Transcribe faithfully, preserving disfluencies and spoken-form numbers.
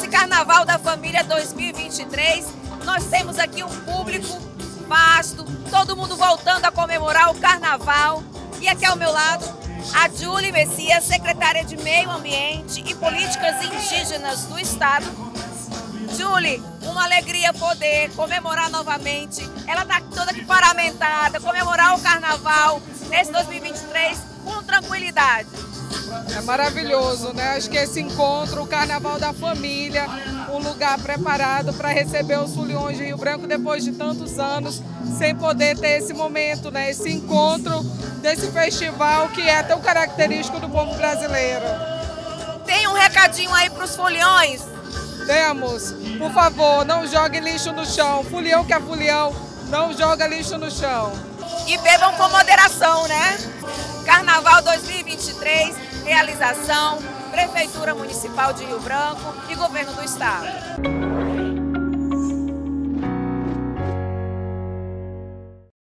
Carnaval da Família dois mil e vinte e três, nós temos aqui um público vasto, todo mundo voltando a comemorar o Carnaval. E aqui ao meu lado, a Julie Messias, secretária de Meio Ambiente e Políticas Indígenas do Estado. Julie, uma alegria poder comemorar novamente. Ela está toda aqui paramentada, comemorar o Carnaval nesse dois mil e vinte e três com tranquilidade. É maravilhoso, né? Acho que esse encontro, o Carnaval da Família, um lugar preparado para receber os foliões de Rio Branco depois de tantos anos, sem poder ter esse momento, né? Esse encontro desse festival que é tão característico do povo brasileiro. Tem um recadinho aí para os foliões? Temos. Por favor, não jogue lixo no chão. Folião que é folião, não joga lixo no chão. E bebam com moderação, né? Carnaval dois mil e vinte e três, realização Prefeitura Municipal de Rio Branco e Governo do Estado.